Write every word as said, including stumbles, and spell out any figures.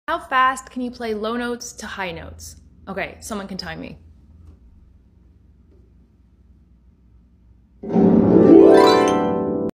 How fast can you play low notes to high notes? Okay, someone can time me.